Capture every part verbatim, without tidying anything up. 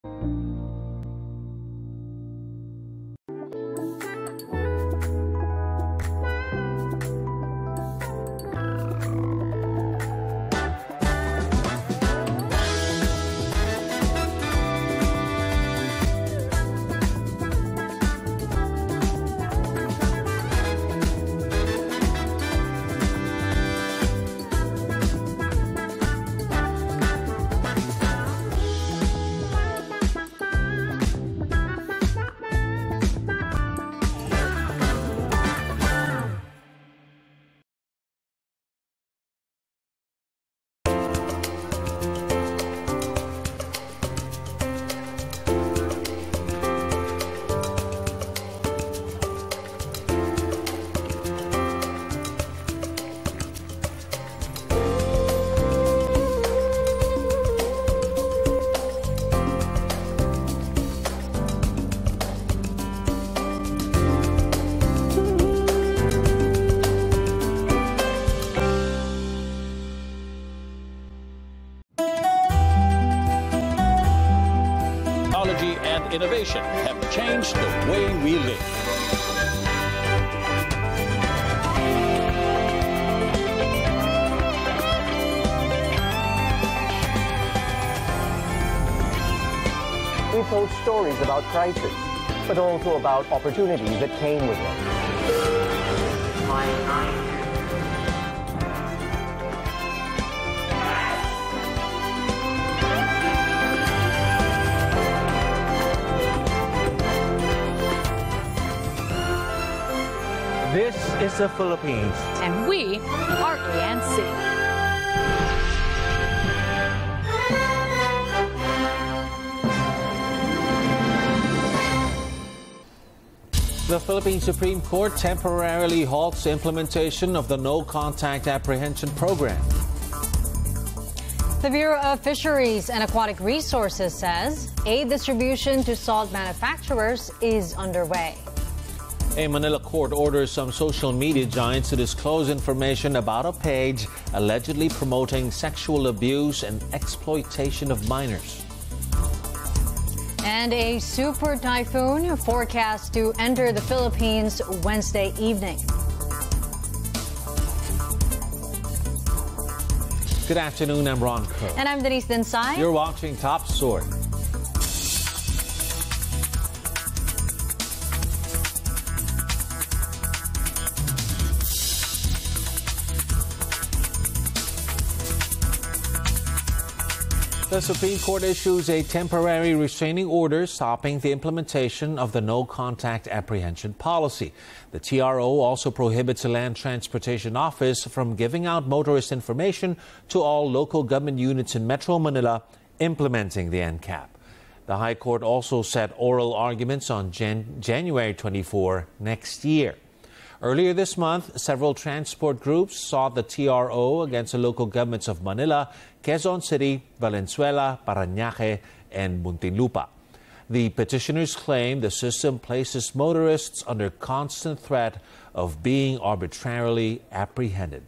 And innovation have changed the way we live. We told stories about crisis, but also about opportunities that came with it. This is the Philippines. And we are A N C. The Philippine Supreme Court temporarily halts implementation of the No Contact Apprehension Program. The Bureau of Fisheries and Aquatic Resources says aid distribution to salt manufacturers is underway. A Manila court orders some social media giants to disclose information about a page allegedly promoting sexual abuse and exploitation of minors. And a super typhoon forecast to enter the Philippines Wednesday evening. Good afternoon, I'm Ron Kerr. And I'm Denise Densai. You're watching Top Story. The Supreme Court issues a temporary restraining order stopping the implementation of the No Contact Apprehension policy. The T R O also prohibits the Land Transportation Office from giving out motorist information to all local government units in Metro Manila implementing the N C A P. The High Court also set oral arguments on Jan- January twenty-fourth next year. Earlier this month, several transport groups sought the T R O against the local governments of Manila, Quezon City, Valenzuela, Parañaque, and Muntinlupa. The petitioners claim the system places motorists under constant threat of being arbitrarily apprehended.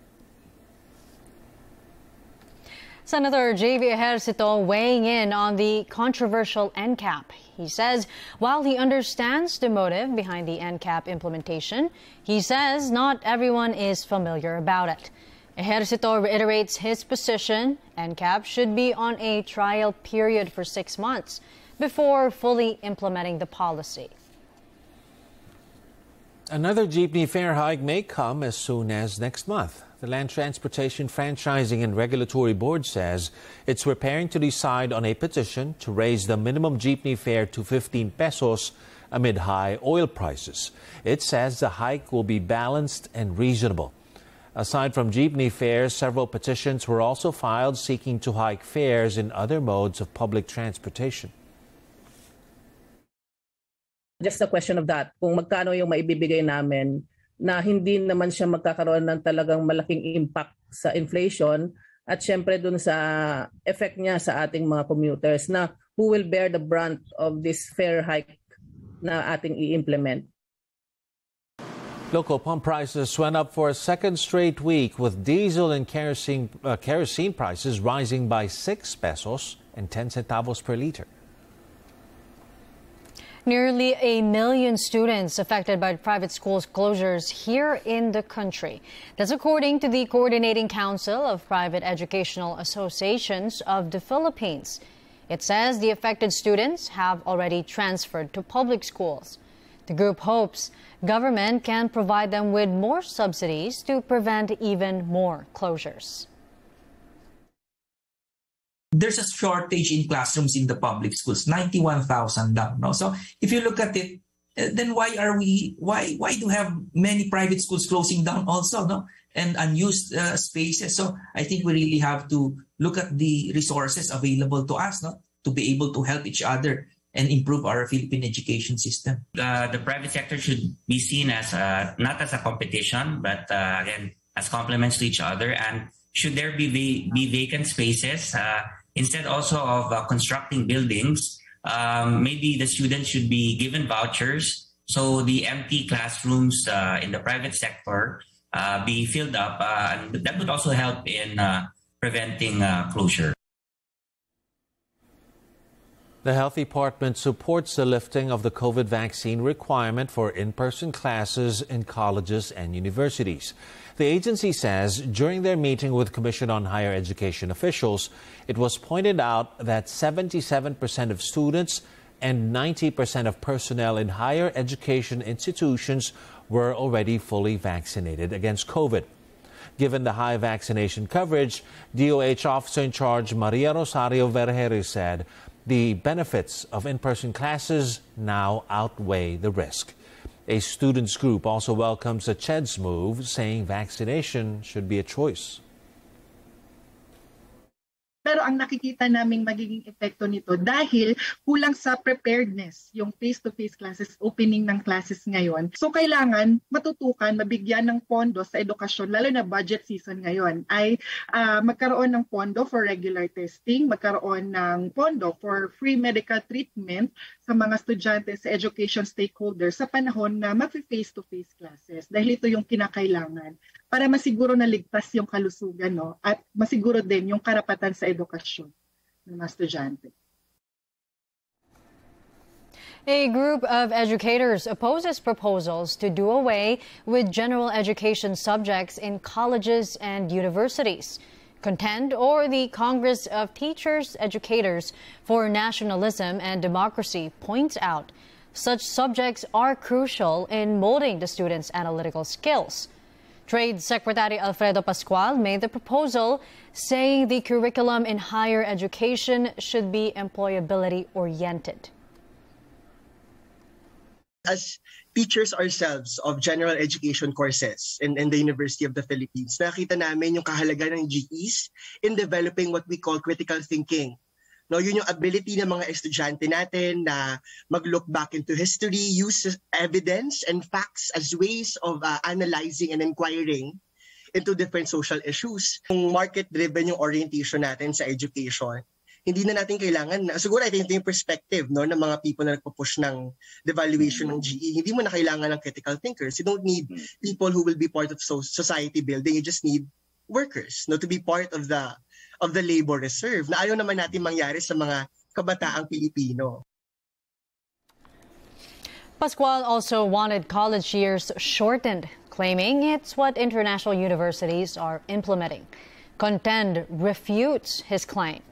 Senator J V Ejercito weighing in on the controversial N C A P. He says while he understands the motive behind the N C A P implementation, he says not everyone is familiar about it. Ejercito reiterates his position N C A P should be on a trial period for six months before fully implementing the policy. Another jeepney fare hike may come as soon as next month. The Land Transportation Franchising and Regulatory Board says it's preparing to decide on a petition to raise the minimum jeepney fare to fifteen pesos amid high oil prices. It says the hike will be balanced and reasonable. Aside from jeepney fares, several petitions were also filed seeking to hike fares in other modes of public transportation. Just a question of that, kung magkano yung maibibigay namin na hindi naman siya magkakaroon ng talagang malaking impact sa inflation at syempre dun sa effect niya sa ating mga commuters na who will bear the brunt of this fare hike na ating i-implement. Local pump prices went up for a second straight week with diesel and kerosene, uh, kerosene prices rising by six pesos and ten centavos per liter. Nearly a million students affected by private schools closures here in the country. That's according to the Coordinating Council of Private Educational Associations of the Philippines. It says the affected students have already transferred to public schools. The group hopes government can provide them with more subsidies to prevent even more closures. There's a shortage in classrooms in the public schools, ninety-one thousand now. No? So if you look at it, then why are we, why why do have many private schools closing down also, no? And unused uh, spaces? So I think we really have to look at the resources available to us, no? To be able to help each other and improve our Philippine education system. Uh, the private sector should be seen as uh, not as a competition, but uh, again, as complements to each other. And should there be va be vacant spaces, uh, instead also of uh, constructing buildings, um, maybe the students should be given vouchers so the empty classrooms uh, in the private sector uh, be filled up. Uh, and that would also help in uh, preventing uh, closure. The Health Department supports the lifting of the COVID vaccine requirement for in-person classes in colleges and universities. The agency says during their meeting with Commission on Higher Education officials, it was pointed out that seventy-seven percent of students and ninety percent of personnel in higher education institutions were already fully vaccinated against COVID. Given the high vaccination coverage, D O H Officer in Charge Maria Rosario Vergeire said the benefits of in-person classes now outweigh the risk. A students group also welcomes the C H E D's move, saying vaccination should be a choice. Pero ang nakikita naming magiging epekto nito dahil kulang sa preparedness yung face-to-face classes, opening ng classes ngayon. So kailangan matutukan, mabigyan ng pondo sa edukasyon, lalo na budget season ngayon, ay uh, magkaroon ng pondo for regular testing, magkaroon ng pondo for free medical treatment sa mga estudyante, sa education stakeholders sa panahon na mag-face-to-face classes. Dahil ito yung kinakailangan para masiguro na ligtas yung kalusugan, no? At masiguro din yung karapatan sa edukasyon ng mga estudyante. A group of educators opposes proposals to do away with general education subjects in colleges and universities. CONTEND, or the Congress of Teachers Educators for Nationalism and Democracy, points out such subjects are crucial in molding the students' analytical skills. Trade Secretary Alfredo Pascual made the proposal, saying the curriculum in higher education should be employability-oriented. As teachers ourselves of general education courses in, in the University of the Philippines, nakita namin yung kahalagahan ng G Es in developing what we call critical thinking. No, yun yung ability ng mga estudyante natin na mag-look back into history, use evidence and facts as ways of uh, analyzing and inquiring into different social issues. Kung market-driven yung orientation natin sa education, hindi na natin kailangan, siguro ito yung perspective, no, ng mga people na nagpo-push ng devaluation ng G E. Hindi mo na kailangan ng critical thinkers. You don't need people who will be part of society building. You just need workers, no, to be part of the of the labor reserve na ayaw naman natin mangyari sa mga kabataang Pilipino. Pascual also wanted college years shortened, claiming it's what international universities are implementing. CONTEND refutes his claim.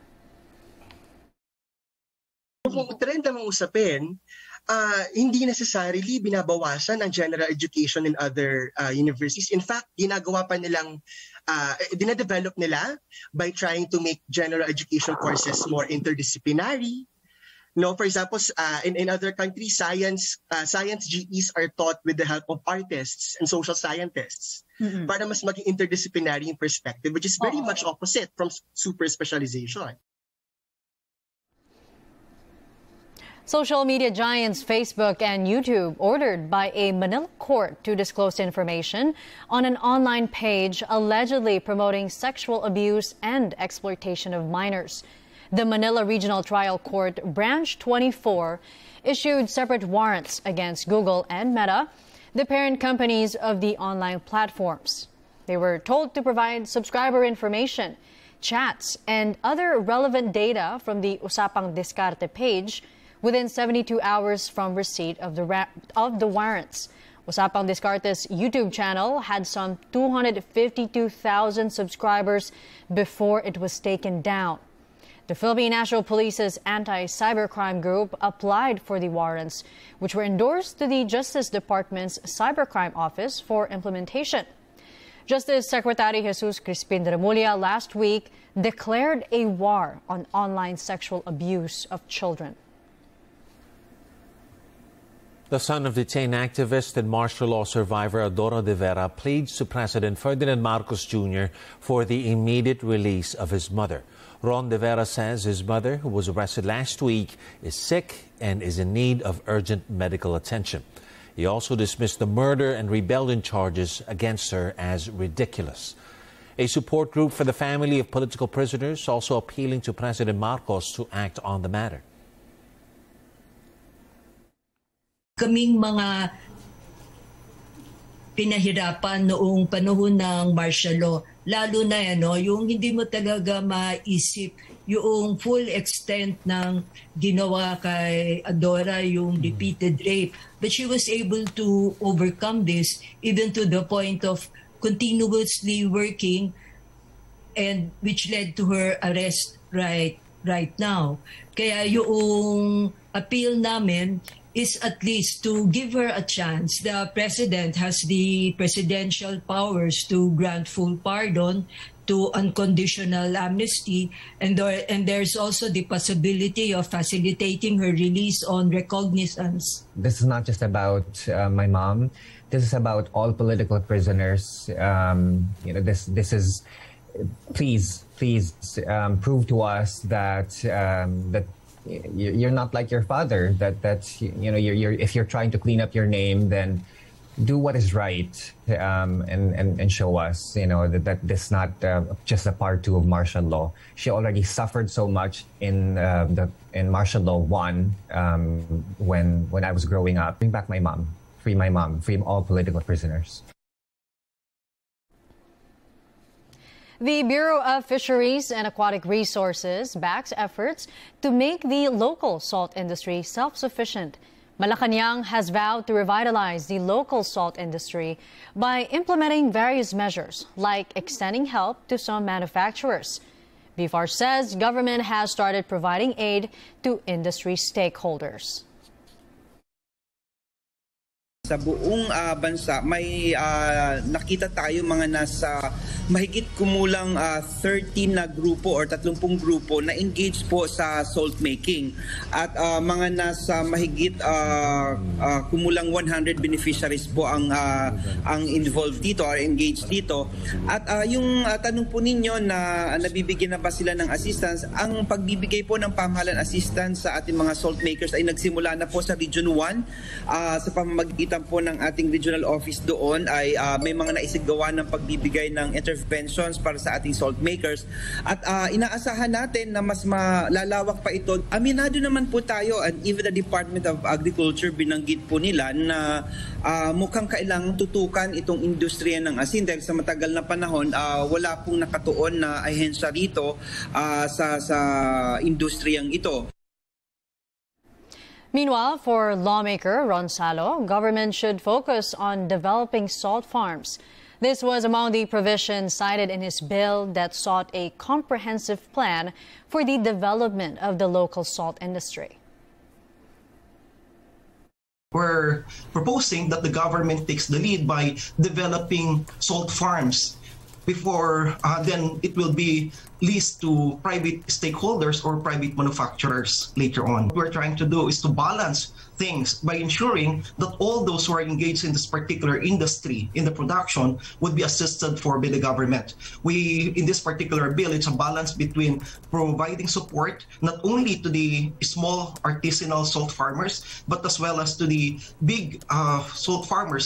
Kung trend ang usapin, uh, hindi necessarily binabawasan ang general education in other uh, universities. In fact, ginagawa pa nilang, uh, dinadevelop nila by trying to make general education courses more interdisciplinary. No, for example, uh, in, in other countries, science uh, science G Es are taught with the help of artists and social scientists mm-hmm. para mas maging interdisciplinary in perspective, which is very oh. much opposite from super specialization. Social media giants Facebook and YouTube ordered by a Manila court to disclose information on an online page allegedly promoting sexual abuse and exploitation of minors. The Manila Regional Trial Court Branch twenty-four issued separate warrants against Google and Meta, the parent companies of the online platforms. They were told to provide subscriber information, chats, and other relevant data from the Usapang Diskarte page, within seventy-two hours from receipt of the, of the warrants. Usapang Discartes YouTube channel had some two hundred fifty-two thousand subscribers before it was taken down. The Philippine National Police's anti-cybercrime group applied for the warrants, which were endorsed to the Justice Department's Cybercrime Office for implementation. Justice Secretary Jesus Crispin Remulla last week declared a war on online sexual abuse of children. The son of detained activist and martial law survivor Adoro de Vera pleads to President Ferdinand Marcos Junior for the immediate release of his mother. Ron de Vera says his mother, who was arrested last week, is sick and is in need of urgent medical attention. He also dismissed the murder and rebellion charges against her as ridiculous. A support group for the family of political prisoners also appealing to President Marcos to act on the matter. Kaming mga pinahirapan noong panahon ng martial law, lalo na ano, yung hindi mo talaga maisip yung full extent ng ginawa kay Adora, yung repeated rape. But she was able to overcome this even to the point of continuously working, and which led to her arrest right right now. Kaya yung appeal namin is at least to give her a chance. The President has the presidential powers to grant full pardon, to unconditional amnesty, and there, and there's also the possibility of facilitating her release on recognizance. This is not just about uh, my mom. This is about all political prisoners. Um, you know, this this is. Please, please um, prove to us that um, that. You're not like your father. That that's you know you're, you're if you're trying to clean up your name, then do what is right, um, and, and and show us you know that, that this is not uh, just a part two of martial law. She already suffered so much in uh, the in martial law one um, when when I was growing up. Bring back my mom. Free my mom. Free all political prisoners. The Bureau of Fisheries and Aquatic Resources backs efforts to make the local salt industry self-sufficient. Malacanang has vowed to revitalize the local salt industry by implementing various measures, like extending help to some manufacturers. B F A R says government has started providing aid to industry stakeholders. Sa buong uh, bansa, may uh, nakita tayo mga nasa mahigit kumulang uh, thirteen na grupo or thirty grupo na engaged po sa salt making. At uh, mga nasa mahigit uh, uh, kumulang one hundred beneficiaries po ang uh, ang involved dito or engaged dito. At uh, yung uh, tanong po ninyo na uh, nabibigyan na ba sila ng assistance, ang pagbibigay po ng pamahalaan assistance sa ating mga salt makers ay nagsimula na po sa Region one uh, sa pamamagitan po ng ating regional office doon ay uh, may mga naisigawa ng pagbibigay ng interventions para sa ating salt makers at uh, inaasahan natin na mas malalawak pa ito. Aminado naman po tayo, and even the Department of Agriculture binanggit po nila na uh, mukhang kailangang tutukan itong industriya ng asin dahil sa matagal na panahon uh, wala pong nakatuon na ahensya rito uh, sa, sa industriyang ito. Meanwhile, for lawmaker Ron Salo, government should focus on developing salt farms. This was among the provisions cited in his bill that sought a comprehensive plan for the development of the local salt industry. We're proposing that the government takes the lead by developing salt farms. Before uh, then it will be leased to private stakeholders or private manufacturers later on. What we're trying to do is to balance things by ensuring that all those who are engaged in this particular industry, in the production, would be assisted for by the government. We, in this particular bill, it's a balance between providing support not only to the small artisanal salt farmers, but as well as to the big uh, salt farmers.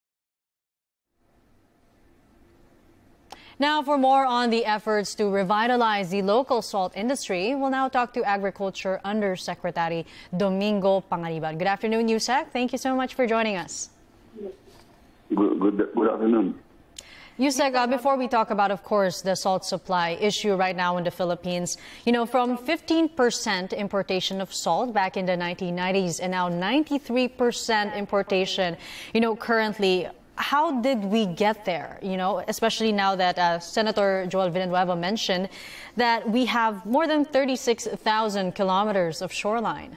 Now, for more on the efforts to revitalize the local salt industry, we'll now talk to Agriculture Undersecretary Domingo Pangaliban. Good afternoon, Yusek. Thank you so much for joining us. Good, good, good afternoon. Yusek, uh, before we talk about, of course, the salt supply issue right now in the Philippines, you know, from fifteen percent importation of salt back in the nineteen nineties and now ninety-three percent importation, you know, currently, how did we get there? You know, especially now that uh, Senator Joel Villanueva mentioned that we have more than thirty-six thousand kilometers of shoreline.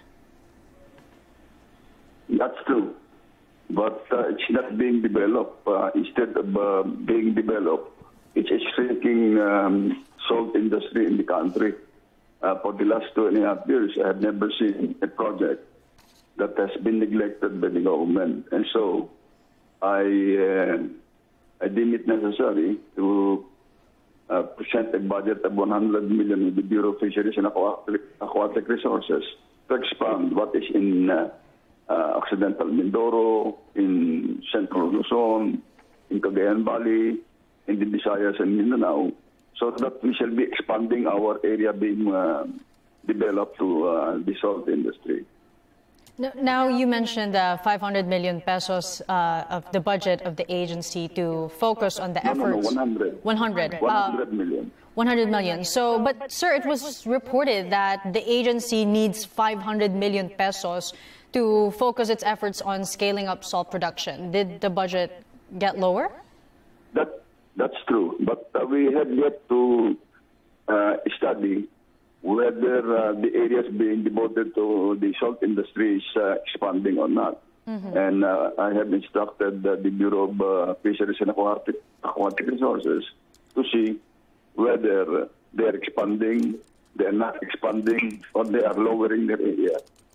That's true. But uh, it's not being developed. Uh, instead of uh, being developed, it's a shrinking um, salt industry in the country. Uh, for the last two and a half years, I have never seen a project that has been neglected by the government. And so I, uh, I deem it necessary to uh, present a budget of one hundred million with the Bureau of Fisheries and Aquatic, Aquatic Resources to expand what is in uh, Uh, Occidental Mindoro, in Central Luzon, in Cagayan Valley, in the Visayas and Mindanao, so that we shall be expanding our area being uh, developed to uh, the salt industry. Now, you mentioned uh, five hundred million pesos uh, of the budget of the agency to focus on the no, efforts. No, no, one hundred. one hundred. one hundred million. one hundred million. So, but sir, it was reported that the agency needs five hundred million pesos to focus its efforts on scaling up salt production. Did the budget get lower? That that's true, but uh, we have yet to uh, study whether uh, the areas being devoted to the salt industry is uh, expanding or not. Mm-hmm. And uh, I have instructed uh, the Bureau of uh, Fisheries and Aquatic, Aquatic Resources to see whether they are expanding, they are not expanding, or they are lowering their area.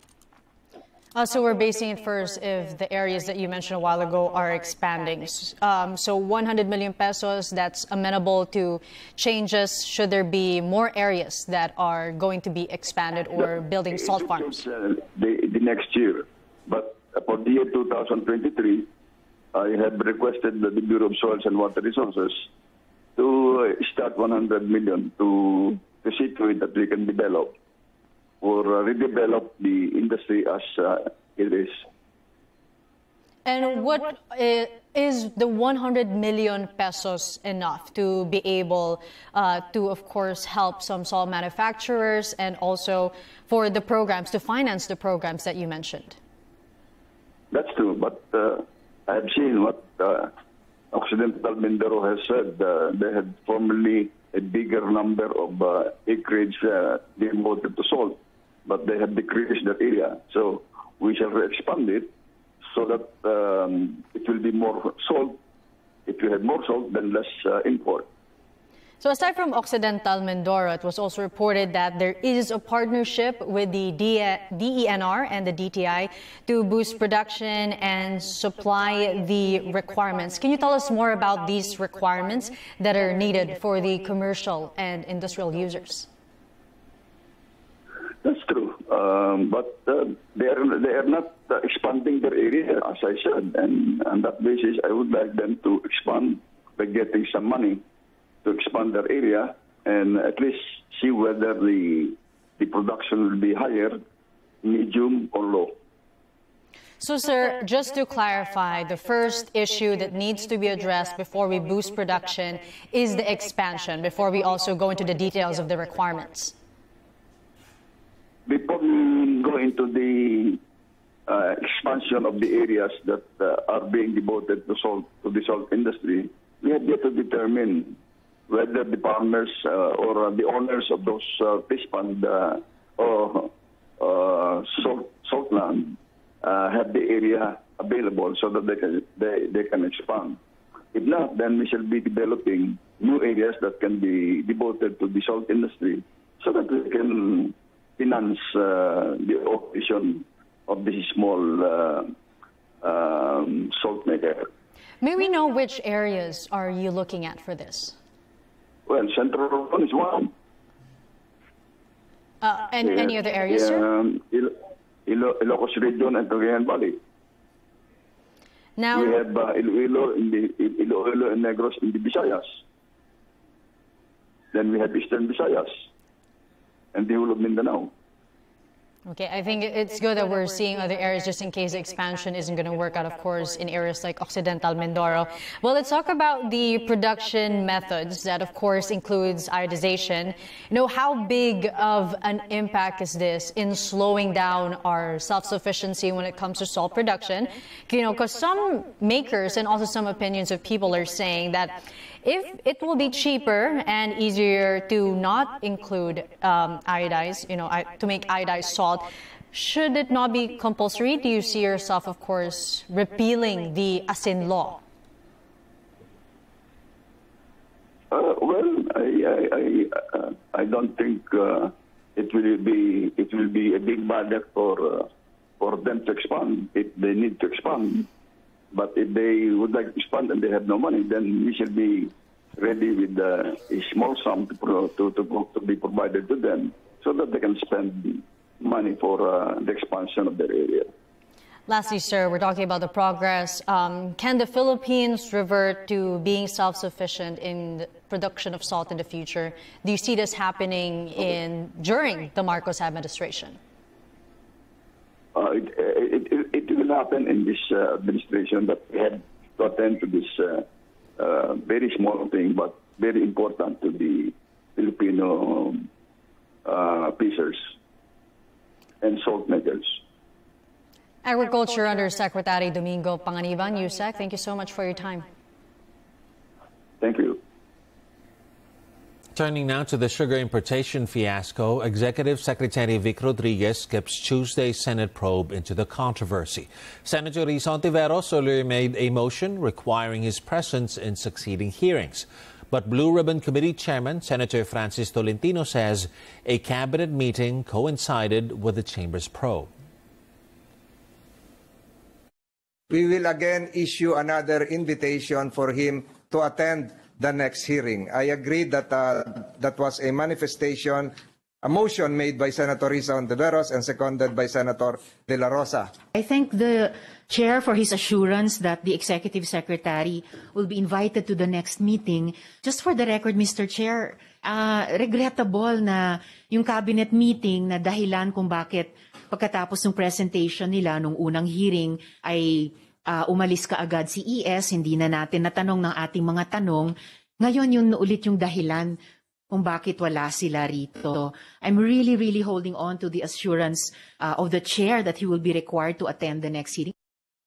Uh, so we're basing it first if the areas that you mentioned a while ago are expanding. Um, so one hundred million pesos, that's amenable to changes should there be more areas that are going to be expanded or building salt farms? Uh, the, the next year. But for the year two thousand twenty-three, I have requested the Bureau of Soils and Water Resources to start one hundred million to, to see to it that we can develop or uh, redevelop the industry as uh, it is. And what is the one hundred million pesos enough to be able uh, to, of course, help some salt manufacturers and also for the programs, to finance the programs that you mentioned? That's true, but uh, I have seen what uh, Occidental Mindoro has said. Uh, they had formerly a bigger number of uh, acreage uh, devoted to salt, but they have decreased that area. So we shall expand it so that um, it will be more salt. If you have more salt, then less uh, import. So aside from Occidental Mindoro, it was also reported that there is a partnership with the D E N R and the D T I to boost production and supply the requirements. Can you tell us more about these requirements that are needed for the commercial and industrial users? That's true, um, but uh, they are they are not uh, expanding their area, as I said, and on that basis, I would like them to expand by getting some money to expand their area and at least see whether the the production will be higher, medium, or low. So, sir, just to clarify, the first issue that needs to be addressed before we boost production is the expansion, before we also go into the details of the requirements. Before we go into the uh, expansion of the areas that uh, are being devoted to salt, to the salt industry, we have yet to determine whether the farmers uh, or the owners of those uh, fish pond uh, or uh, salt, salt land uh, have the area available so that they can, they, they can expand. If not, then we shall be developing new areas that can be devoted to the salt industry so that we can finance uh, the operation of this small uh, um, salt maker. May we know which areas are you looking at for this? Well, Central Luzon is one. Uh, and yeah. Any other areas, yeah, sir? Um, Il Il Ilocos Region and Cagayan Valley. Now, we have uh, Iloilo, in the, Iloilo and Negros in the Visayas. Then we have Eastern Visayas and the whole of Mindanao. Okay, I think it's good that we're seeing other areas just in case the expansion isn't going to work out, of course, in areas like Occidental Mindoro. Well, let's talk about the production methods that, of course, includes iodization. You know, how big of an impact is this in slowing down our self-sufficiency when it comes to salt production? You know, because some makers and also some opinions of people are saying that if it will be cheaper and easier to not include um, iodized, you know, to make iodized salt, should it not be compulsory? Do you see yourself, of course, repealing the asin law? Uh, well, I I I, uh, I don't think uh, it will be it will be a big budget for uh, for them to expand if they need to expand. But if they would like to expand and they have no money, then we should be ready with uh, a small sum to, pro, to, to, to be provided to them so that they can spend money for uh, the expansion of their area. Lastly, sir, we're talking about the progress. Um, can the Philippines revert to being self-sufficient in the production of salt in the future? Do you see this happening in during the Marcos administration? Uh, it, it, it, it will happen in this uh, administration, but we have to attend to this uh, uh, very small thing, but very important to the Filipino uh, fishers and salt makers. Agriculture Under Secretary Domingo Panganiban, U S E C, thank you so much for your time. Thank you. Turning now to the sugar importation fiasco, Executive Secretary Vic Rodriguez skips Tuesday's Senate probe into the controversy. Senator Risa Ontiveros earlier made a motion requiring his presence in succeeding hearings. But Blue Ribbon Committee Chairman Senator Francis Tolentino says a cabinet meeting coincided with the Chamber's probe. We will again issue another invitation for him to attend the next hearing. I agree that uh, that was a manifestation, a motion made by Senator Risa Ontiveros and seconded by Senator De La Rosa. I thank the Chair for his assurance that the Executive Secretary will be invited to the next meeting. Just for the record, Mister Chair, uh, regrettable na yung cabinet meeting na dahilan kung bakit pagkatapos ng presentation nila nung unang hearing ay Uh, umalis ka agad si E S, hindi na natin natanong ng ating mga tanong. Ngayon yun ulit yung dahilan kung bakit wala sila rito. I'm really, really holding on to the assurance uh, of the chair that he will be required to attend the next hearing.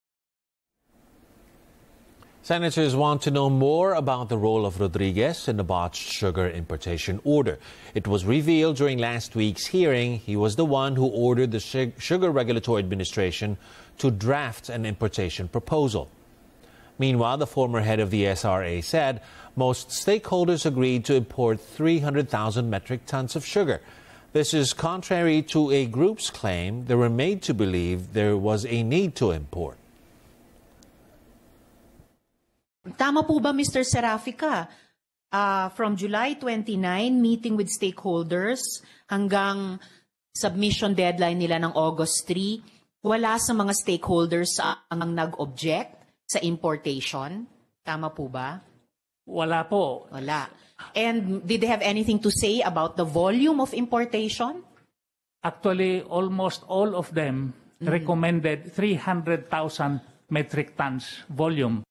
Senators want to know more about the role of Rodriguez in the botched sugar importation order. It was revealed during last week's hearing he was the one who ordered the Sugar Regulatory Administration to draft an importation proposal. Meanwhile, the former head of the S R A said most stakeholders agreed to import three hundred thousand metric tons of sugar. This is contrary to a group's claim they were made to believe there was a need to import. Tama po ba, Mister Serafica? Uh, from July twenty-ninth, meeting with stakeholders hanggang submission deadline nila ng August third, wala sa mga stakeholders ang nag-object sa importation. Tama po ba? Wala po. Wala. And did they have anything to say about the volume of importation? Actually, almost all of them mm-hmm. recommended three hundred thousand metric tons volume.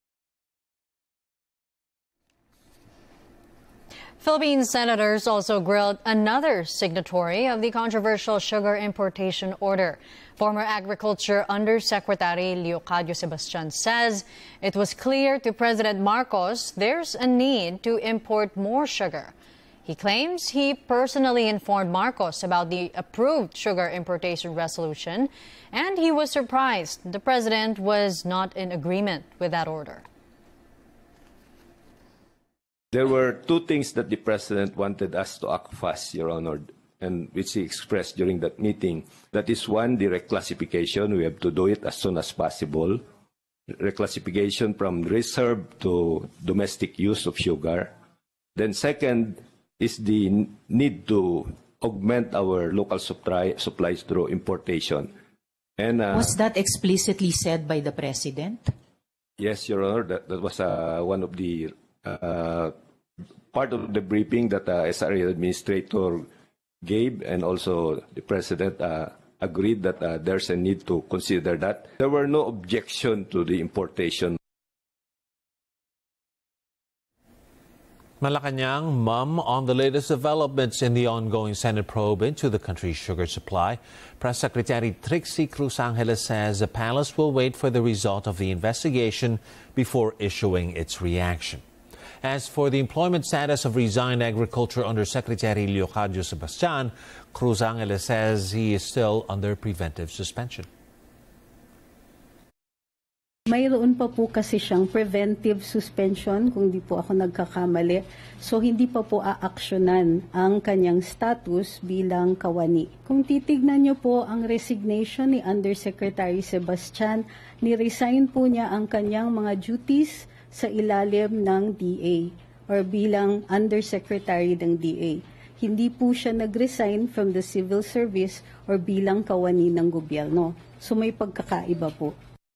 Philippine senators also grilled another signatory of the controversial sugar importation order. Former Agriculture Undersecretary Leocadio Sebastian says it was clear to President Marcos there's a need to import more sugar. He claims he personally informed Marcos about the approved sugar importation resolution, and he was surprised the president was not in agreement with that order. There were two things that the President wanted us to act fast, Your Honor, and which he expressed during that meeting. That is one, the reclassification. We have to do it as soon as possible. Reclassification from reserve to domestic use of sugar. Then second is the need to augment our local supply, supplies through importation. And uh, was that explicitly said by the President? Yes, Your Honor, that, that was uh, one of the Uh, part of the briefing that the uh, S R A administrator gave, and also the President uh, agreed that uh, there's a need to consider that. There were no objection to the importation. Malacanang, mum on the latest developments in the ongoing Senate probe into the country's sugar supply. Press Secretary Trixie Cruz Angeles says the palace will wait for the result of the investigation before issuing its reaction. As for the employment status of resigned Agriculture Undersecretary Leocadio Sebastian, Cruz Angeles says he is still under preventive suspension. Mayroon pa po kasi siyang preventive suspension kung di po ako nagkakamali. So hindi pa po aaksyonan ang kanyang status bilang kawani. Kung titignan niyo po ang resignation ni Undersecretary Sebastian, ni-resign po niya ang kanyang mga duties sa ilalim ng D A or bilang Undersecretary ng D A. Hindi po siya nag-resign from the civil service or bilang kawani ng gobyerno. So may pagkakaiba po.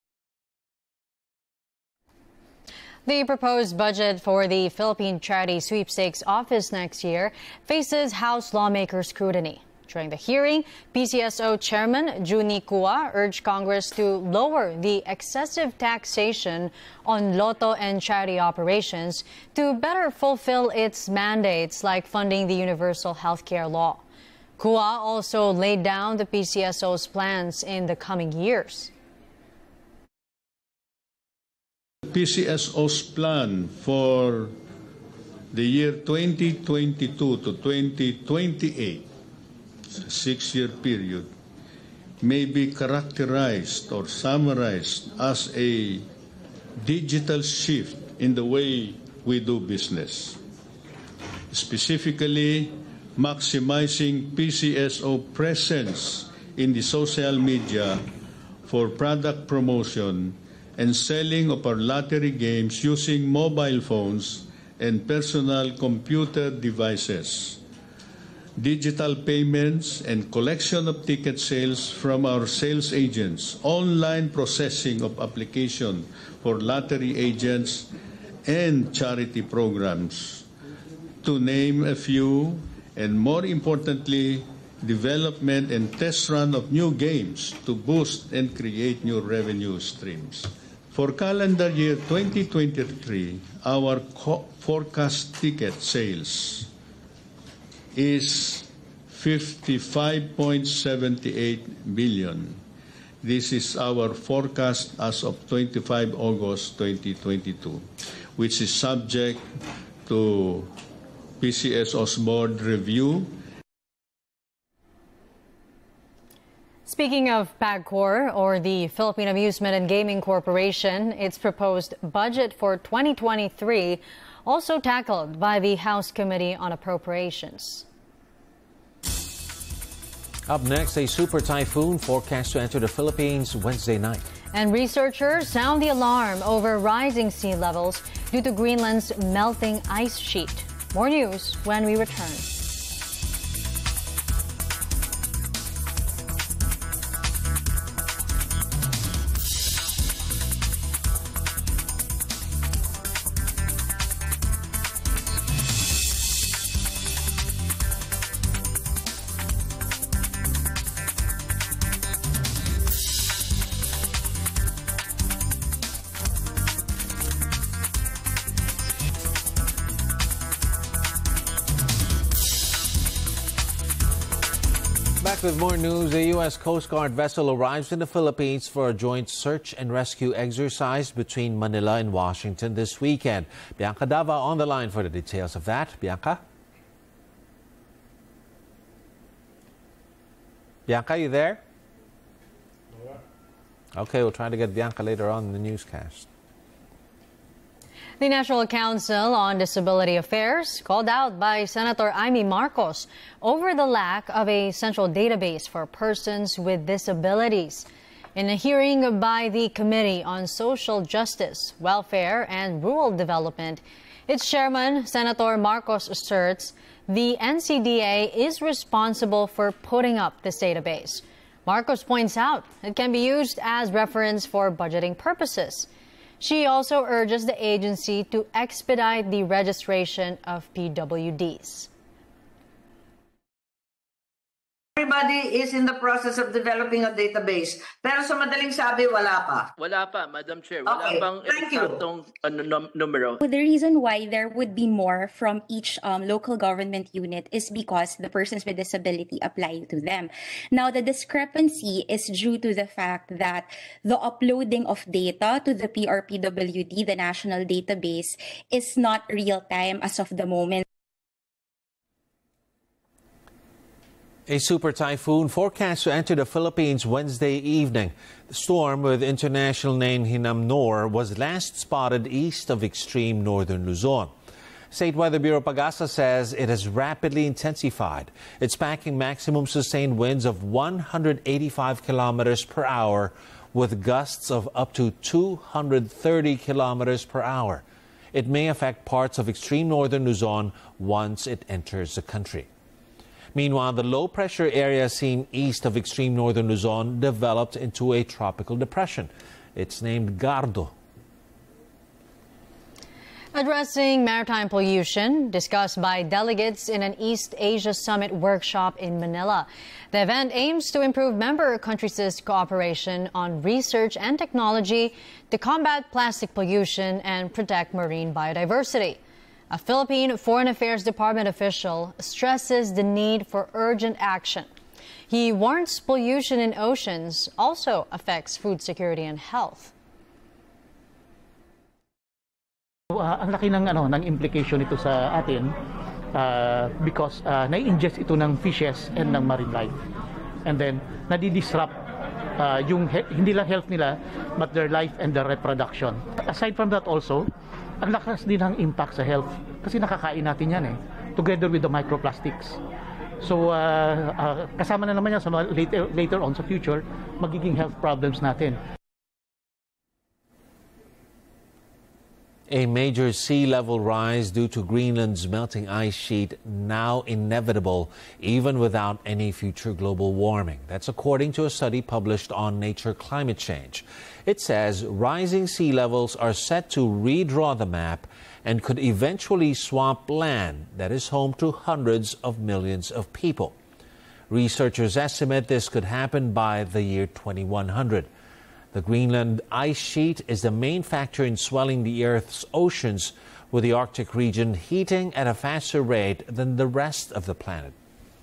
The proposed budget for the Philippine Charity Sweepstakes Office next year faces House lawmaker scrutiny. During the hearing, P C S O Chairman Juni Cua urged Congress to lower the excessive taxation on lotto and charity operations to better fulfill its mandates like funding the universal healthcare law. Cua also laid down the P C S O's plans in the coming years. P C S O's plan for the year twenty twenty-two to twenty twenty-eight, a six-year period, may be characterized or summarized as a digital shift in the way we do business. Specifically, maximizing P C S O presence in the social media for product promotion and selling of our lottery games using mobile phones and personal computer devices, digital payments and collection of ticket sales from our sales agents, online processing of application for lottery agents and charity programs, to name a few, and more importantly, development and test run of new games to boost and create new revenue streams. For calendar year twenty twenty-three, our forecast ticket sales is fifty-five point seven eight billion. This is our forecast as of twenty-fifth of August twenty twenty-two, which is subject to P C S O's board review. Speaking of PAGCOR, or the Philippine Amusement and Gaming Corporation, its proposed budget for twenty twenty-three also tackled by the House Committee on Appropriations. Up next, a super typhoon forecast to enter the Philippines Wednesday night. And researchers sound the alarm over rising sea levels due to Greenland's melting ice sheet. More news when we return. Back with more news, a U S Coast Guard vessel arrives in the Philippines for a joint search and rescue exercise between Manila and Washington this weekend. Bianca Dava on the line for the details of that. Bianca? Bianca, you there? Okay, we'll try to get Bianca later on in the newscast. The National Council on Disability Affairs, called out by Senator Amy Marcos over the lack of a central database for persons with disabilities. In a hearing by the Committee on Social Justice, Welfare and Rural Development, its chairman, Senator Marcos, asserts the N C D A is responsible for putting up this database. Marcos points out it can be used as reference for budgeting purposes. She also urges the agency to expedite the registration of P W Ds. Everybody is in the process of developing a database. Pero sa madaling sabi, wala pa. Wala pa, Madam Chair. Wala Okay, pang thank you. eksaktong ano, num- numero. The reason why there would be more from each um, local government unit is because the persons with disability apply to them. Now, the discrepancy is due to the fact that the uploading of data to the P R P W D, the national database, is not real-time as of the moment. A super typhoon forecast to enter the Philippines Wednesday evening. The storm, with international name Hinamnor, was last spotted east of extreme northern Luzon. State Weather Bureau Pagasa says it has rapidly intensified. It's packing maximum sustained winds of one hundred eighty-five kilometers per hour with gusts of up to two hundred thirty kilometers per hour. It may affect parts of extreme northern Luzon once it enters the country. Meanwhile, the low-pressure area seen east of extreme northern Luzon developed into a tropical depression. It's named Gardo. Addressing maritime pollution, discussed by delegates in an East Asia Summit workshop in Manila. The event aims to improve member countries' cooperation on research and technology to combat plastic pollution and protect marine biodiversity. A Philippine Foreign Affairs Department official stresses the need for urgent action. He warns pollution in oceans also affects food security and health. Uh, ang laki ng ano ng implication nito sa atin uh, because uh, na-ingest ito ng fishes and ng marine life. And then nadi-disrupt uh, yung hindi lang health nila but their life and their reproduction. Aside from that also, ang lakas din ng impact sa health kasi nakakain natin yan eh, together with the microplastics. So uh, uh, kasama na naman yan sa later, later on sa future, magiging health problems natin. A major sea level rise due to Greenland's melting ice sheet now inevitable even without any future global warming. That's according to a study published on Nature Climate Change. It says rising sea levels are set to redraw the map and could eventually swamp land that is home to hundreds of millions of people. Researchers estimate this could happen by the year twenty-one hundred. The Greenland ice sheet is the main factor in swelling the Earth's oceans, with the Arctic region heating at a faster rate than the rest of the planet.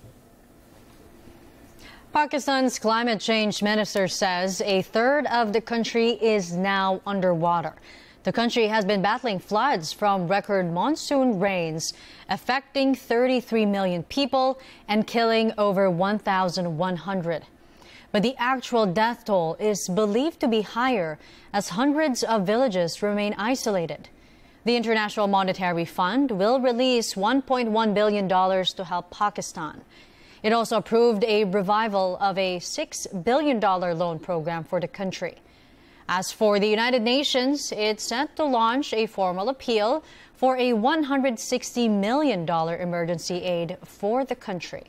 Pakistan's climate change minister says a third of the country is now underwater. The country has been battling floods from record monsoon rains, affecting thirty-three million people and killing over one thousand one hundred. But the actual death toll is believed to be higher as hundreds of villages remain isolated. The International Monetary Fund will release one point one billion dollars to help Pakistan. It also approved a revival of a six billion dollars loan program for the country. As for the United Nations, it's set to launch a formal appeal for a one hundred sixty million dollars emergency aid for the country.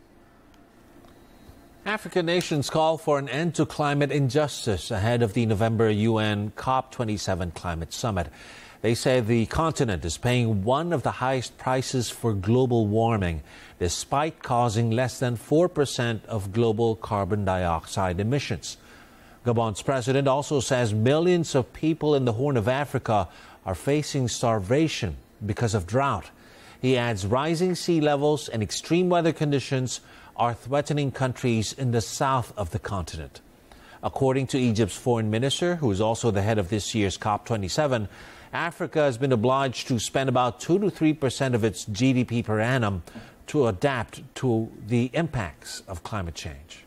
African nations call for an end to climate injustice ahead of the November U N COP twenty-seven climate summit. They say the continent is paying one of the highest prices for global warming, despite causing less than four percent of global carbon dioxide emissions. Gabon's president also says millions of people in the Horn of Africa are facing starvation because of drought. He adds rising sea levels and extreme weather conditions are threatening countries in the south of the continent. According to Egypt's foreign minister, who is also the head of this year's COP twenty-seven, Africa has been obliged to spend about two to three percent of its G D P per annum to adapt to the impacts of climate change.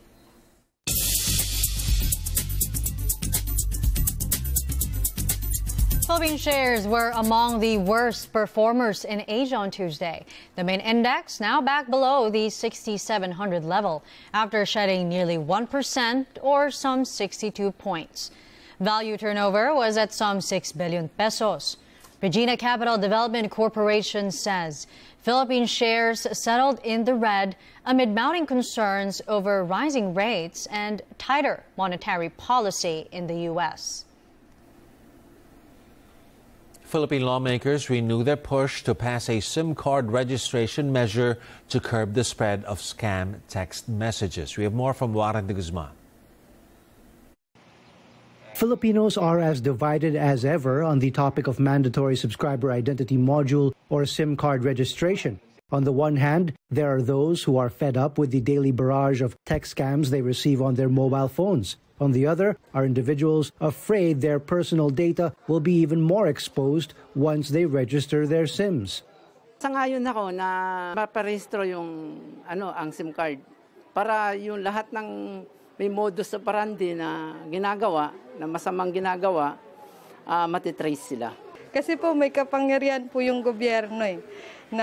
Philippine shares were among the worst performers in Asia on Tuesday. The main index now back below the sixty-seven hundred level after shedding nearly one percent or some sixty-two points. Value turnover was at some six billion pesos. Regina Capital Development Corporation says Philippine shares settled in the red amid mounting concerns over rising rates and tighter monetary policy in the U S. Philippine lawmakers renew their push to pass a SIM card registration measure to curb the spread of scam text messages. We have more from Warren de Guzman. Filipinos are as divided as ever on the topic of mandatory subscriber identity module or SIM card registration. On the one hand, there are those who are fed up with the daily barrage of text scams they receive on their mobile phones. On the other are individuals afraid their personal data will be even more exposed once they register their SIMs. Sangayon ako na maparehistro yung ano ang SIM card para yung lahat ng may modus operandi na ginagawa, na masamang ginagawa, uh, matitrace sila. Kasi po may kapangyarihan po yung gobyerno eh, na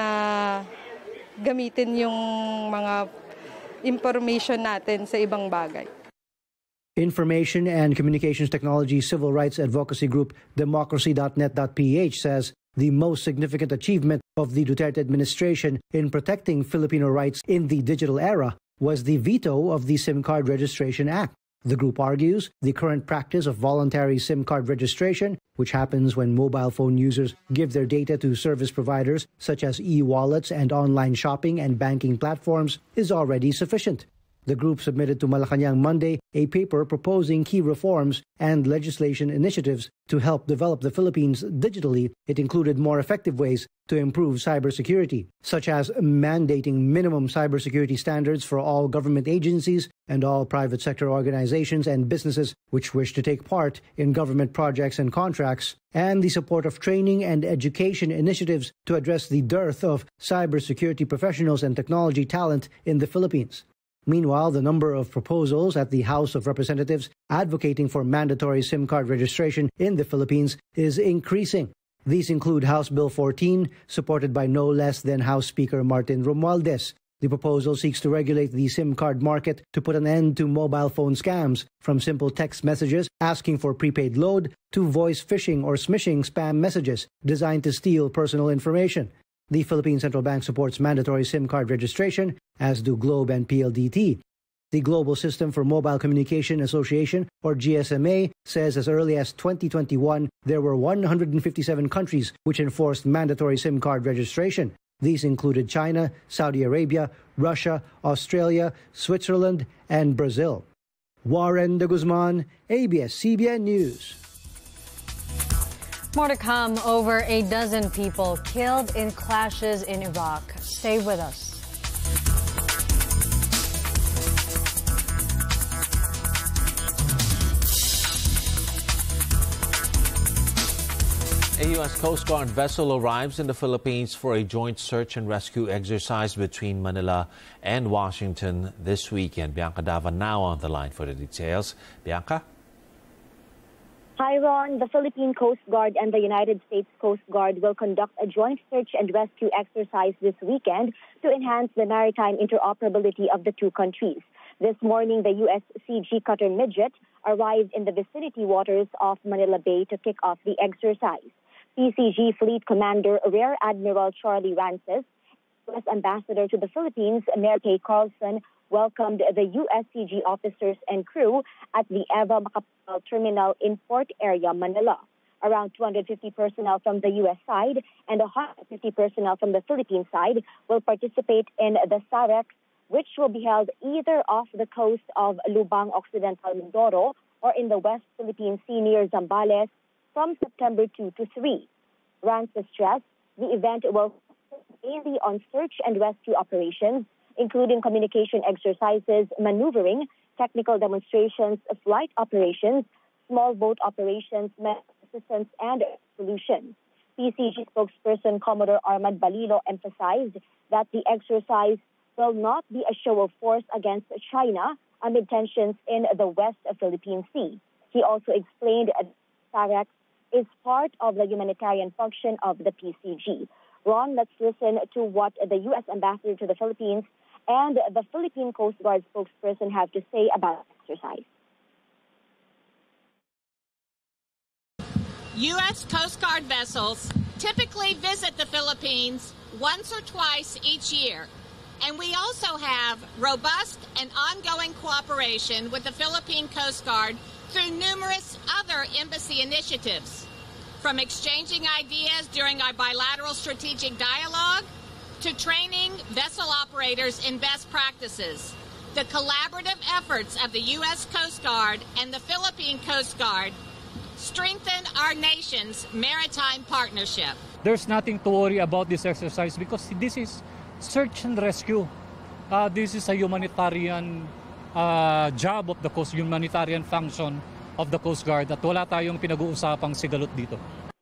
gamitin yung mga information natin sa ibang bagay. Information and Communications Technology Civil Rights Advocacy Group democracy dot net dot p h says the most significant achievement of the Duterte administration in protecting Filipino rights in the digital era was the veto of the SIM Card Registration Act. The group argues the current practice of voluntary SIM card registration, which happens when mobile phone users give their data to service providers such as e-wallets and online shopping and banking platforms, is already sufficient. The group submitted to Malacanang Monday a paper proposing key reforms and legislation initiatives to help develop the Philippines digitally. It included more effective ways to improve cybersecurity, such as mandating minimum cybersecurity standards for all government agencies and all private sector organizations and businesses which wish to take part in government projects and contracts, and the support of training and education initiatives to address the dearth of cybersecurity professionals and technology talent in the Philippines. Meanwhile, the number of proposals at the House of Representatives advocating for mandatory SIM card registration in the Philippines is increasing. These include House Bill fourteen, supported by no less than House Speaker Martin Romualdez. The proposal seeks to regulate the SIM card market to put an end to mobile phone scams, from simple text messages asking for prepaid load to voice phishing or smishing spam messages designed to steal personal information. The Philippine Central Bank supports mandatory SIM card registration, as do Globe and P L D T. The Global System for Mobile Communication Association, or G S M A, says as early as twenty twenty-one, there were one hundred fifty-seven countries which enforced mandatory SIM card registration. These included China, Saudi Arabia, Russia, Australia, Switzerland, and Brazil. Warren de Guzman, A B S C B N News. More to come. Over a dozen people killed in clashes in Iraq. Stay with us. A U S Coast Guard vessel arrives in the Philippines for a joint search and rescue exercise between Manila and Washington this weekend. Bianca Dava now on the line for the details. Bianca? Hi, Ron. The Philippine Coast Guard and the United States Coast Guard will conduct a joint search and rescue exercise this weekend to enhance the maritime interoperability of the two countries. This morning, the U S C G cutter Midget arrived in the vicinity waters of Manila Bay to kick off the exercise. P C G Fleet Commander Rear Admiral Charlie Rances, U S Ambassador to the Philippines, Mayor Kay Carlson, welcomed the U S C G officers and crew at the Eva Macapal Terminal in Port Area, Manila. Around two hundred fifty personnel from the U S side and one hundred fifty personnel from the Philippine side will participate in the SAREX, which will be held either off the coast of Lubang Occidental Mindoro or in the West Philippine Sea near Zambales from September second to third. Rances stressed the event will focus mainly on search and rescue operations, including communication exercises, maneuvering, technical demonstrations, flight operations, small boat operations, medical assistance, and solutions. P C G spokesperson Commodore Armand Balilo emphasized that the exercise will not be a show of force against China amid tensions in the West Philippine Sea. He also explained that SAREX is part of the humanitarian function of the P C G. Ron, let's listen to what the U S Ambassador to the Philippines and the Philippine Coast Guard spokesperson have to say about the exercise. U S Coast Guard vessels typically visit the Philippines once or twice each year, and we also have robust and ongoing cooperation with the Philippine Coast Guard through numerous other embassy initiatives. from exchanging ideas during our bilateral strategic dialogue to training vessel operators in best practices. The collaborative efforts of the U S Coast Guard and the Philippine Coast Guard strengthen our nation's maritime partnership. There's nothing to worry about this exercise because this is search and rescue. Uh, this is a humanitarian uh, job of the Coast, humanitarian function of the Coast Guard at wala tayong pinag-uusapang sigalot dito.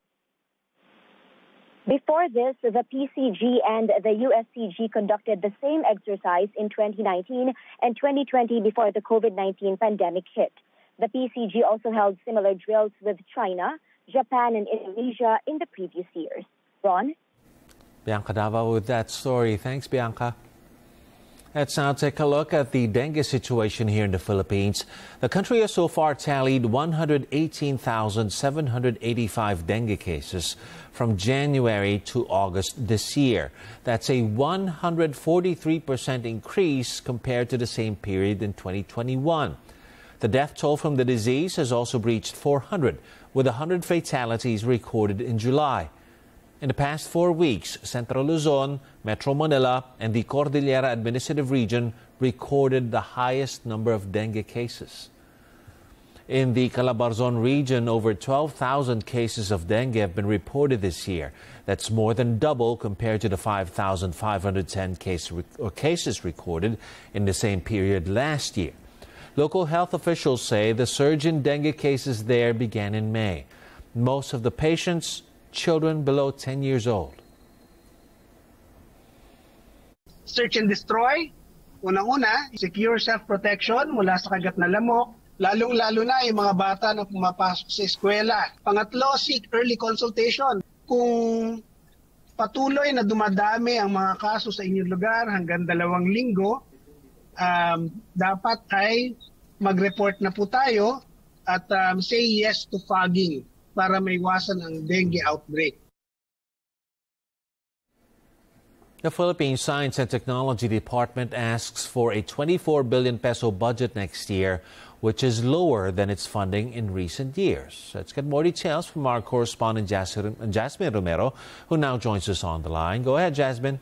Before this, the P C G and the U S C G conducted the same exercise in twenty nineteen and twenty twenty before the COVID nineteen pandemic hit. The P C G also held similar drills with China, Japan, and Indonesia in the previous years. Ron? Bianca Davao with that story. Thanks, Bianca. Let's now take a look at the dengue situation here in the Philippines. The country has so far tallied one hundred eighteen thousand seven hundred eighty-five dengue cases from January to August this year. That's a one hundred forty-three percent increase compared to the same period in twenty twenty-one. The death toll from the disease has also breached four hundred, with one hundred fatalities recorded in July. In the past four weeks, Central Luzon, Metro Manila, and the Cordillera Administrative Region recorded the highest number of dengue cases. In the Calabarzon region, over twelve thousand cases of dengue have been reported this year. That's more than double compared to the five thousand five hundred ten case or cases recorded in the same period last year. Local health officials say the surge in dengue cases there began in May. Most of the patients, children below ten years old. Search and destroy. Unang-una, secure self-protection mula sa kagat na lamok, lalong-lalo na yung mga bata na pumapasok sa eskwela. Pangatlo, seek early consultation. Kung patuloy na dumadami ang mga kaso sa inyong lugar hanggang dalawang linggo, um, dapat ay mag-report na po tayo at um, say yes to fogging para maiwasan ang dengue outbreak. The Philippine Science and Technology Department asks for a twenty-four billion peso budget next year, which is lower than its funding in recent years. Let's get more details from our correspondent Jasmine Romero, who now joins us on the line. Go ahead, Jasmine.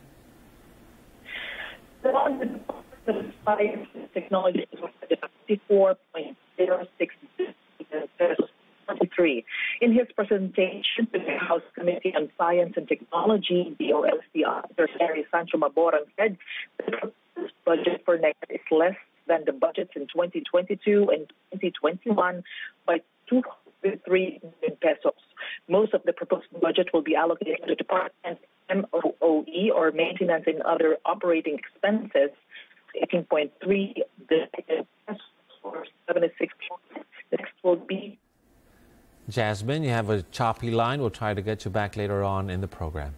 The Science and Technology Department fifty-four point zero six billion pesos. In his presentation to the House Committee on Science and Technology, D O S T Secretary Sancho Maboran said that the budget for next year is less than the budgets in twenty twenty-two and twenty twenty-one by two hundred three million pesos. Most of the proposed budget will be allocated to the department's M O O E, or maintenance and other operating expenses, eighteen point three billion pesos, or seventy-six percent. Next will be Jasmine, you have a choppy line. We'll try to get you back later on in the program.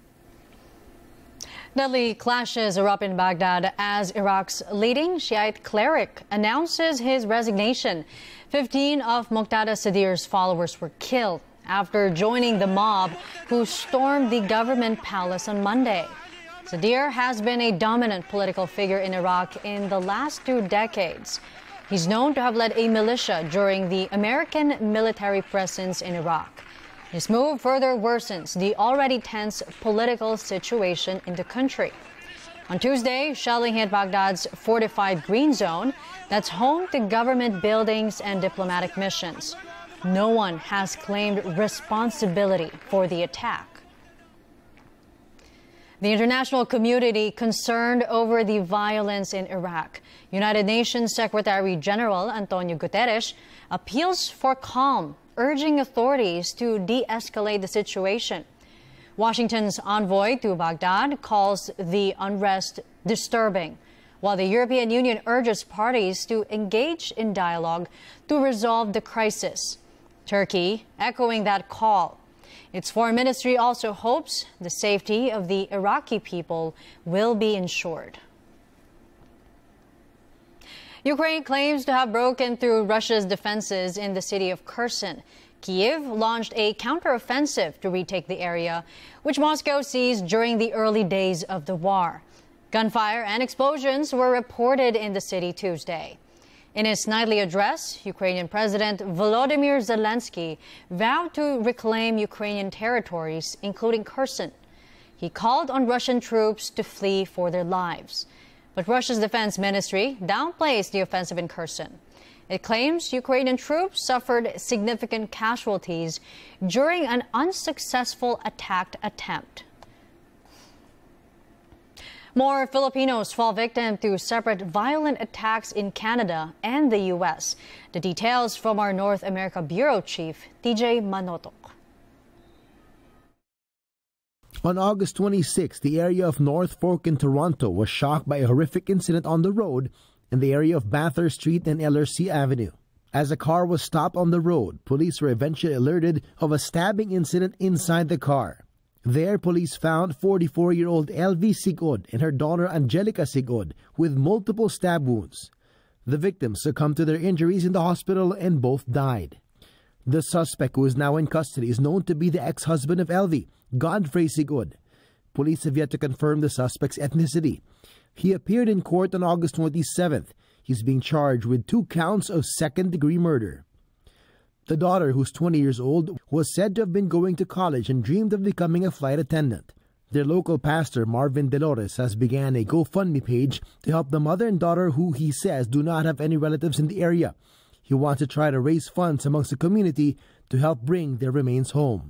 Deadly clashes erupt in Baghdad as Iraq's leading Shiite cleric announces his resignation. Fifteen of Muqtada Sadir's followers were killed after joining the mob who stormed the government palace on Monday. Sadir has been a dominant political figure in Iraq in the last two decades. He's known to have led a militia during the American military presence in Iraq. His move further worsens the already tense political situation in the country. On Tuesday, shelling hit Baghdad's fortified Green Zone that's home to government buildings and diplomatic missions. No one has claimed responsibility for the attack. The international community concerned over the violence in Iraq. United Nations Secretary General Antonio Guterres appeals for calm, urging authorities to de-escalate the situation. Washington's envoy to Baghdad calls the unrest disturbing, while the European Union urges parties to engage in dialogue to resolve the crisis. Turkey echoing that call. Its foreign ministry also hopes the safety of the Iraqi people will be ensured. Ukraine claims to have broken through Russia's defenses in the city of Kherson. Kyiv launched a counteroffensive to retake the area, which Moscow seized during the early days of the war. Gunfire and explosions were reported in the city Tuesday. In his nightly address, Ukrainian President Volodymyr Zelensky vowed to reclaim Ukrainian territories, including Kherson. He called on Russian troops to flee for their lives. But Russia's defense ministry downplays the offensive in Kherson. It claims Ukrainian troops suffered significant casualties during an unsuccessful attack attempt. More Filipinos fall victim to separate violent attacks in Canada and the U S. The details from our North America Bureau Chief, T J Manotoc. On August twenty-sixth, the area of North Fork in Toronto was shocked by a horrific incident on the road in the area of Bathurst Street and L R C Avenue. As a car was stopped on the road, police were eventually alerted of a stabbing incident inside the car. There, police found forty-four-year-old L V Sigod and her daughter Angelica Sigod with multiple stab wounds. The victims succumbed to their injuries in the hospital and both died. The suspect, who is now in custody, is known to be the ex-husband of L V, Godfrey Sigod. Police have yet to confirm the suspect's ethnicity. He appeared in court on August twenty-seventh. He's being charged with two counts of second-degree murder. The daughter, who's twenty years old, was said to have been going to college and dreamed of becoming a flight attendant. Their local pastor, Marvin Delores, has began a GoFundMe page to help the mother and daughter, who he says do not have any relatives in the area. He wants to try to raise funds amongst the community to help bring their remains home.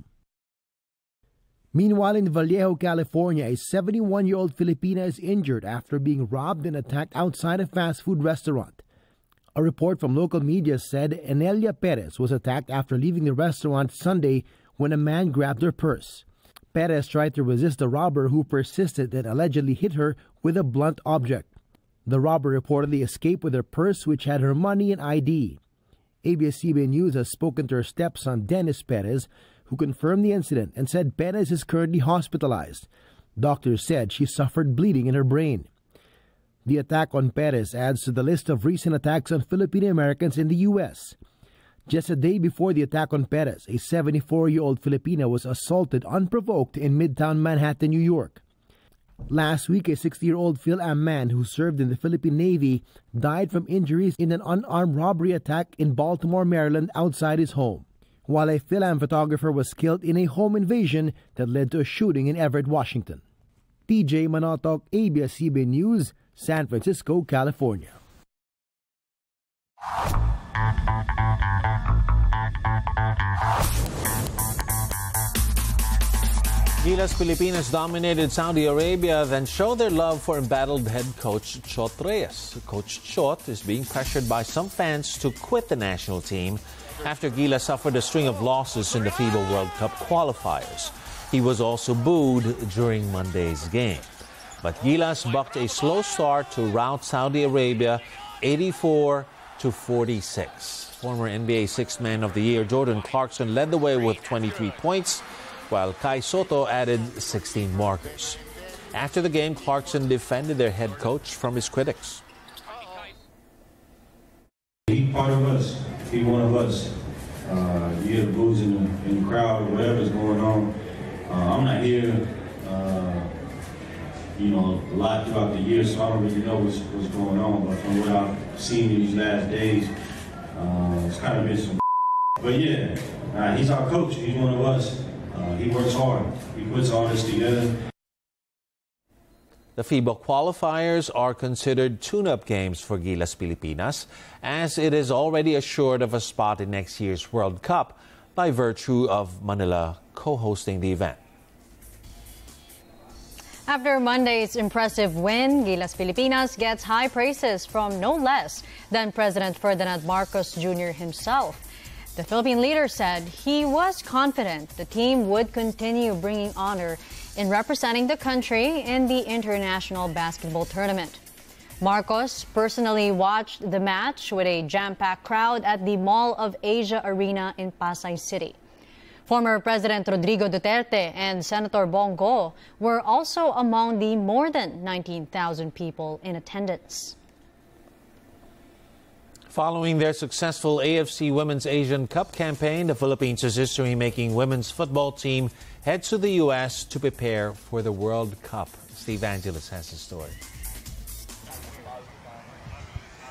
Meanwhile, in Vallejo, California, a seventy-one-year-old Filipina is injured after being robbed and attacked outside a fast food restaurant. A report from local media said Enelia Perez was attacked after leaving the restaurant Sunday when a man grabbed her purse. Perez tried to resist the robber, who persisted and allegedly hit her with a blunt object. The robber reportedly escaped with her purse, which had her money and I D. A B S C B N News has spoken to her stepson, Dennis Perez, who confirmed the incident and said Perez is currently hospitalized. Doctors said she suffered bleeding in her brain. The attack on Perez adds to the list of recent attacks on Filipino Americans in the U S. Just a day before the attack on Perez, a seventy-four-year-old Filipina was assaulted unprovoked in Midtown Manhattan, New York. Last week, a sixty-year-old Phil-Am man who served in the Philippine Navy died from injuries in an unarmed robbery attack in Baltimore, Maryland, outside his home, while a Phil-Am photographer was killed in a home invasion that led to a shooting in Everett, Washington. T J Manotoc, A B S C B N News, San Francisco, California. Gilas Pilipinas dominated Saudi Arabia, then showed their love for embattled head coach Chot Reyes. Coach Chot is being pressured by some fans to quit the national team after Gilas suffered a string of losses in the FIBA World Cup qualifiers. He was also booed during Monday's game. But Gilas bucked a slow start to rout Saudi Arabia eighty-four to forty-six. Former N B A Sixth Man of the Year Jordan Clarkson led the way with twenty-three points, while Kai Soto added sixteen markers. After the game, Clarkson defended their head coach from his critics. He's part of us. He's one of us. Uh, you hear the boos in the, in the crowd, whatever's going on. Uh, I'm not here, uh, you know, a lot throughout the year, so I don't really know what's, what's going on. But from what I've seen in these last days, uh, it's kind of been some. But yeah, uh, he's our coach. He's one of us. Uh, he works hard. He puts all this together. The FIBA qualifiers are considered tune-up games for Gilas Pilipinas, as it is already assured of a spot in next year's World Cup by virtue of Manila co-hosting the event. After Monday's impressive win, Gilas Pilipinas gets high praises from no less than President Ferdinand Marcos Junior himself. The Philippine leader said he was confident the team would continue bringing honor in representing the country in the international basketball tournament. Marcos personally watched the match with a jam-packed crowd at the Mall of Asia Arena in Pasay City. Former President Rodrigo Duterte and Senator Bongo were also among the more than nineteen thousand people in attendance. Following their successful A F C Women's Asian Cup campaign, the Philippines' history-making women's football team heads to the U S to prepare for the World Cup. Steve Angeles has the story.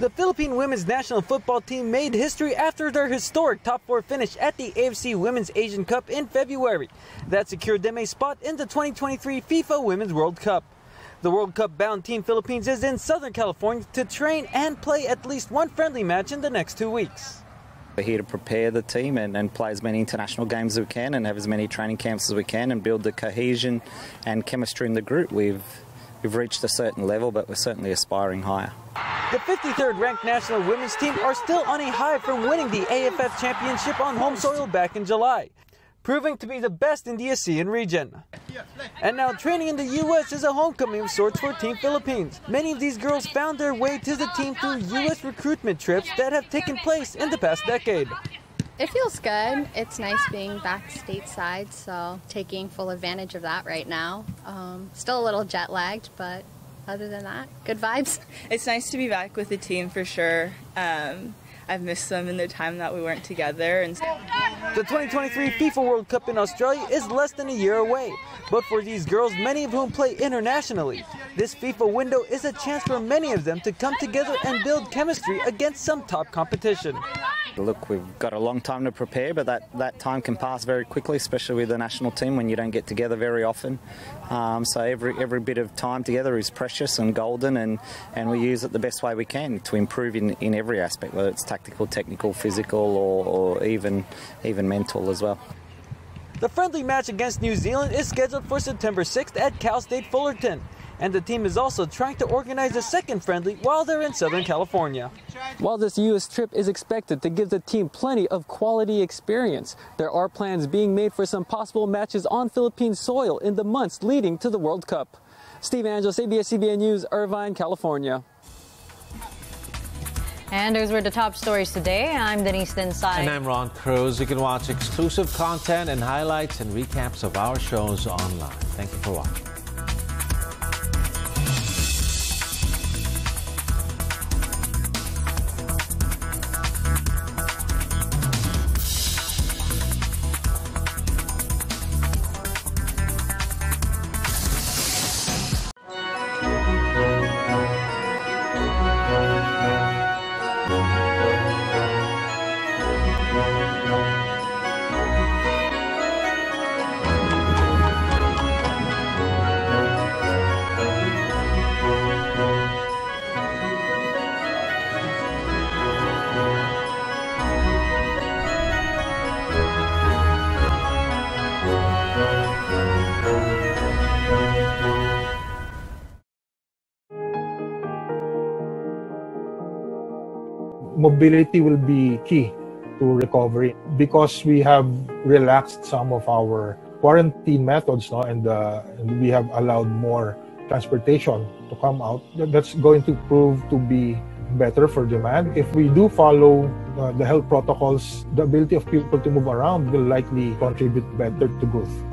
The Philippine women's national football team made history after their historic top four finish at the A F C Women's Asian Cup in February. That secured them a spot in the twenty twenty-three FIFA Women's World Cup. The World Cup-bound Team Philippines is in Southern California to train and play at least one friendly match in the next two weeks. We're here to prepare the team and, and play as many international games as we can and have as many training camps as we can and build the cohesion and chemistry in the group. We've, we've reached a certain level, but we're certainly aspiring higher. The fifty-third ranked national women's team are still on a high from winning the A F F championship on home soil back in July, proving to be the best in the ASEAN region. And now training in the U S is a homecoming of sorts for Team Philippines. Many of these girls found their way to the team through U S recruitment trips that have taken place in the past decade. It feels good. It's nice being back stateside, so taking full advantage of that right now. Um, still a little jet lagged, but other than that, good vibes. It's nice to be back with the team for sure. Um, I've missed them in the time that we weren't together. And the twenty twenty-three FIFA World Cup in Australia is less than a year away. But for these girls, many of whom play internationally, this FIFA window is a chance for many of them to come together and build chemistry against some top competition. Look, we've got a long time to prepare, but that, that time can pass very quickly, especially with the national team when you don't get together very often. Um, so every every bit of time together is precious and golden, and, and we use it the best way we can to improve in, in every aspect, whether it's tactical, technical, physical, or, or even, even mental as well. The friendly match against New Zealand is scheduled for September sixth at Cal State Fullerton. And the team is also trying to organize a second friendly while they're in Southern California. While this U S trip is expected to give the team plenty of quality experience, there are plans being made for some possible matches on Philippine soil in the months leading to the World Cup. Steve Angeles, A B S C B N News, Irvine, California. And those were the top stories today. I'm Denise Densai. And I'm Ron Cruz. You can watch exclusive content and highlights and recaps of our shows online. Thank you for watching. Mobility will be key to recovery because we have relaxed some of our quarantine methods, no, and, uh, and we have allowed more transportation to come out. That's going to prove to be better for demand. If we do follow uh, the health protocols, the ability of people to move around will likely contribute better to growth.